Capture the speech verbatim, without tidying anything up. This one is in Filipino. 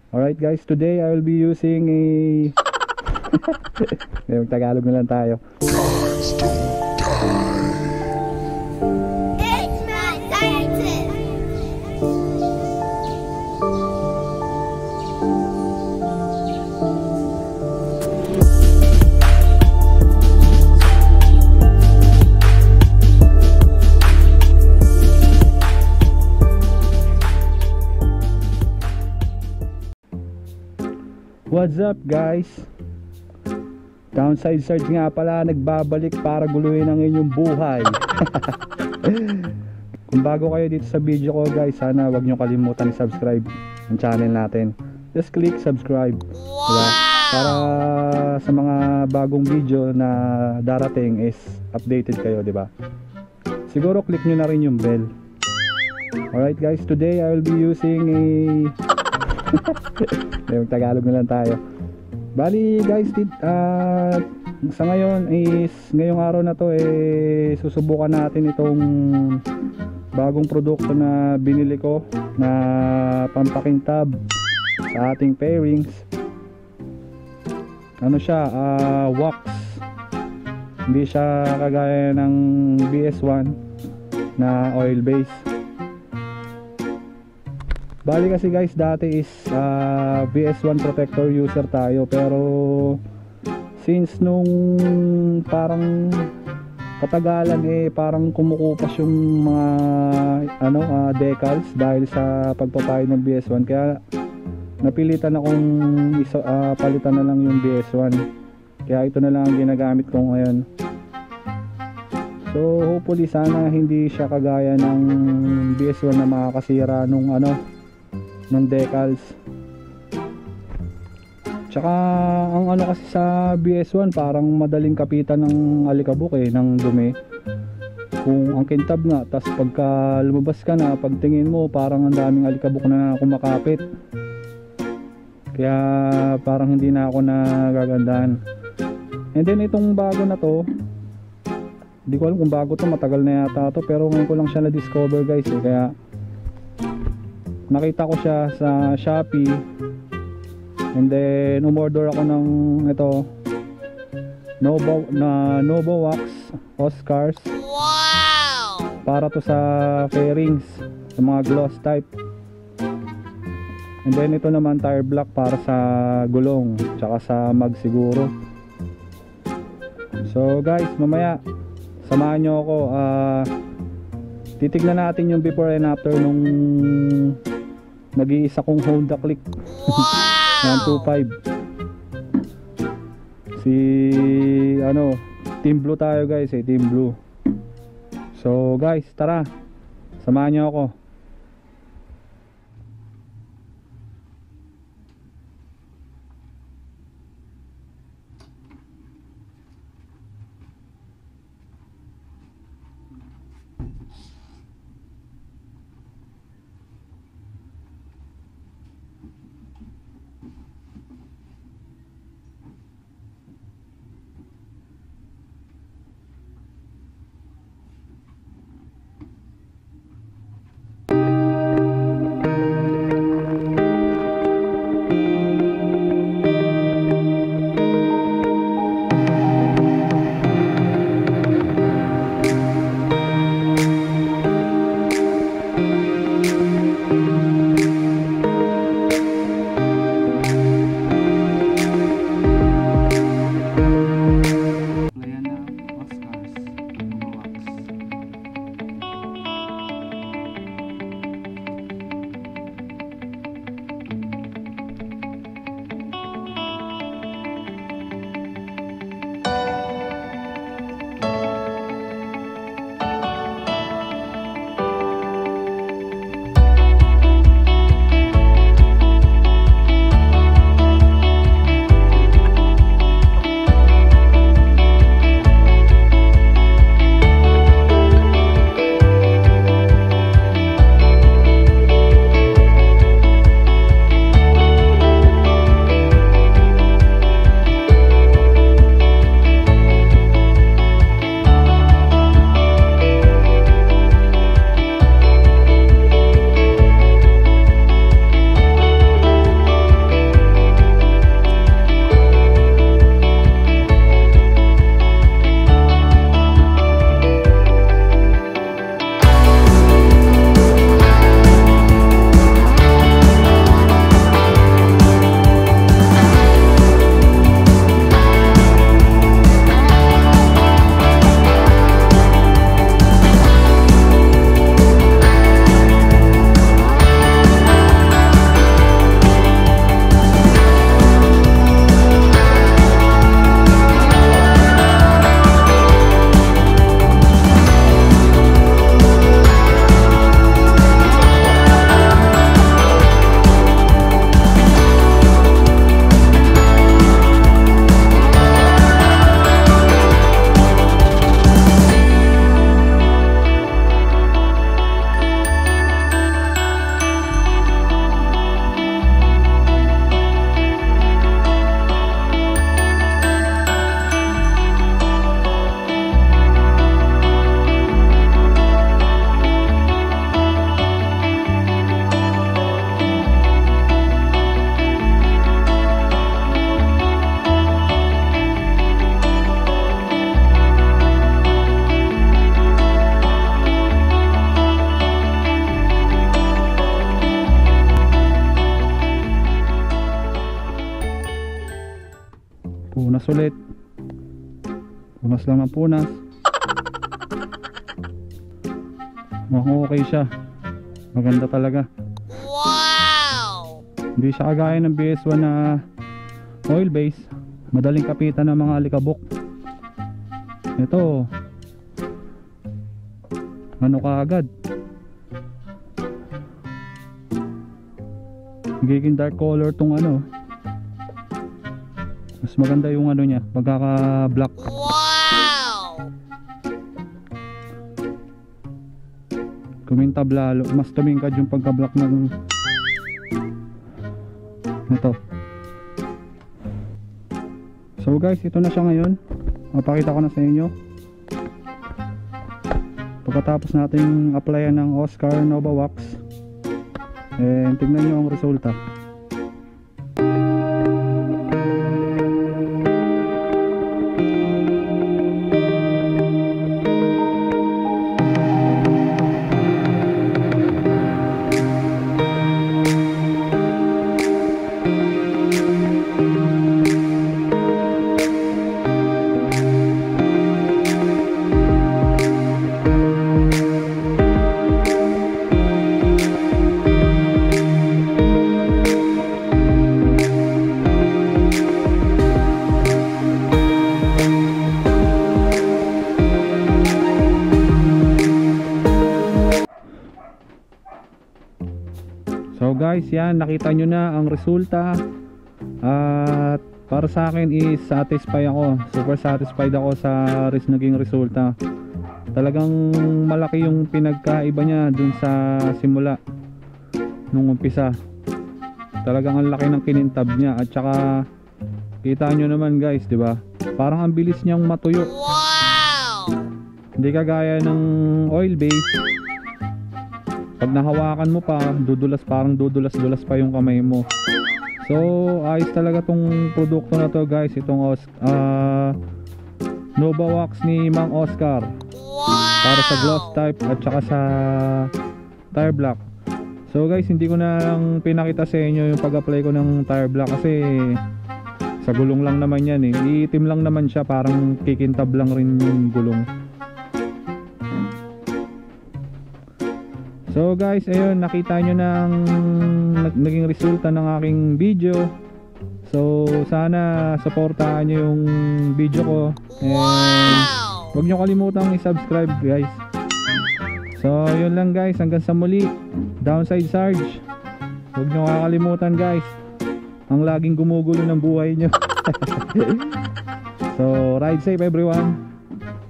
Alright guys, today I will be using a May Tagalog na lang tayo. Gods don't die. It's my scientist. What's up guys? Downside Sarge nga pala nagbabalik para guluhin ang inyong buhay. Kung bago kayo dito sa video ko guys, sana wag nyo kalimutan i-subscribe ang channel natin. Just click subscribe, diba? Para sa mga bagong video na darating is updated kayo, diba? Siguro click nyo na rin yung bell. Alright guys, today I will be using a May Tagalog na lang tayo. Bali guys, uh, sa ngayon is ngayong araw na to eh susubukan natin itong bagong produkto na binili ko na pampakintab sa ating pairings. Ano siya, uh, wax. Hindi siya kagaya ng B S one na oil base. Bali kasi guys, dati is uh, B S one protector user tayo, pero since nung parang katagalan eh parang kumukupas yung mga ano uh, decals dahil sa pagpapayad ng B S one, kaya napilitan akong iso, uh, palitan na lang yung B S one, kaya ito na lang ang ginagamit ko ngayon. So hopefully sana hindi siya kagaya ng B S one na makakasira nung ano ng decals. Tsaka ang ano kasi sa B S one parang madaling kapitan ng alikabok eh, ng dumi. Kung ang kintab nga, tas pagka lumabas ka na, pagtingin mo parang ang daming alikabok na kumakapit. Kaya parang hindi na ako nagagandahan. And then itong bago na to, hindi ko alam kung bago to, matagal na yata to, pero ngayon ko lang siya na discover guys eh, kaya nakita ko siya sa Shopee, and then umorder ako ng ito Nova na Nova Wax Oscars. Wow! Para to sa fairings, sa mga gloss type. And then ito naman tire block para sa gulong, tsaka sa mag siguro. So guys, mamaya samahan nyo ako. uh, titignan natin yung before and after nung nag-iisa kong Honda Click. Wow! one twenty-five. Si ano, Team Blue tayo guys eh, Team Blue. So guys, tara, samahan niyo ako. Punas ulit. Punas lang ng punas. Mukhang okay siya. Maganda talaga. Wow! Hindi siya kagaya ng B S one na oil base. Madaling kapitan ng mga alikabok. Ito, ano ka agad, magiging dark color tong ano. Mas maganda yung ano niya, magkaka black. Wow! Kumintab lalo, mas tumingkad yung pagka black ng ito. So guys, ito na siya ngayon. Mapakita ko na sa inyo pagkatapos nating applyan ng Oscar Nova Wax, and tignan nyo ang resulta. So guys, yan, nakita nyo na ang resulta. At para sa akin is satisfied ako. Super satisfied ako sa res naging resulta. Talagang malaki yung pinagkaiba niya dun sa simula nung umpisa. Talagang ang laki ng kinintab niya. At saka kita nyo naman guys, di ba? Parang ang bilis niyang matuyo. Wow! Hindi kagaya ng oil base. Pag nahawakan mo pa, dudulas, parang dudulas-dulas pa yung kamay mo. So ayos talaga tong produkto na to guys. Itong uh, Nova Wax ni Mang Oscar. Wow! Para sa gloss type at saka sa tire black. So guys, hindi ko na lang pinakita sa inyo yung pag-apply ko ng tire black kasi sa gulong lang naman yan eh. Iitim lang naman siya, parang kikintab lang rin yung gulong. So guys, ayun, nakita nyo na ang naging resulta ng aking video. So sana supportahan nyo yung video ko. And Wow! huwag nyo kalimutang i-subscribe guys. So yun lang guys, hanggang sa muli. Downside Sarge. Huwag nyo kakalimutan guys, ang laging gumugulo ng buhay nyo. So ride safe everyone.